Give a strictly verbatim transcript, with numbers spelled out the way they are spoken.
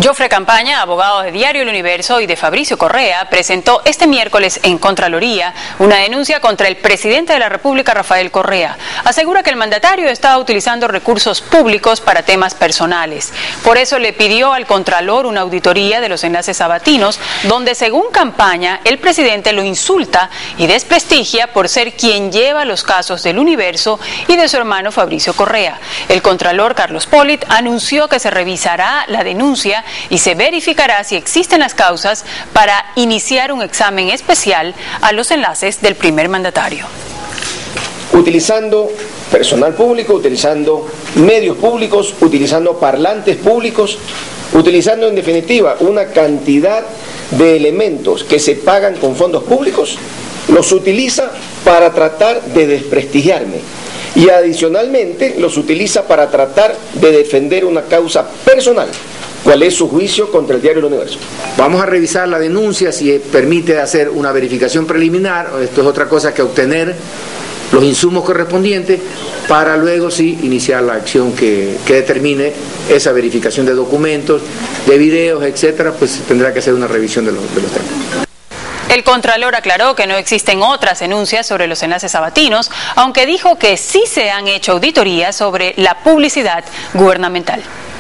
Jofre Campaña, abogado de Diario El Universo y de Fabricio Correa, presentó este miércoles en Contraloría una denuncia contra el presidente de la República, Rafael Correa. Asegura que el mandatario estaba utilizando recursos públicos para temas personales. Por eso le pidió al Contralor una auditoría de los enlaces sabatinos, donde según Campaña, el presidente lo insulta y desprestigia por ser quien lleva los casos del Universo y de su hermano Fabricio Correa. El Contralor Carlos Polit anunció que se revisará la denuncia y se verificará si existen las causas para iniciar un examen especial a los enlaces del primer mandatario. Utilizando personal público, utilizando medios públicos, utilizando parlantes públicos, utilizando en definitiva una cantidad de elementos que se pagan con fondos públicos, los utiliza para tratar de desprestigiarme y adicionalmente los utiliza para tratar de defender una causa personal. ¿Cuál es su juicio contra el Diario El Universo? Vamos a revisar la denuncia, si permite hacer una verificación preliminar. Esto es otra cosa que obtener los insumos correspondientes para luego sí iniciar la acción que, que determine esa verificación de documentos, de videos, etcétera. Pues tendrá que hacer una revisión de los, de los temas. El Contralor aclaró que no existen otras denuncias sobre los enlaces sabatinos, aunque dijo que sí se han hecho auditorías sobre la publicidad gubernamental.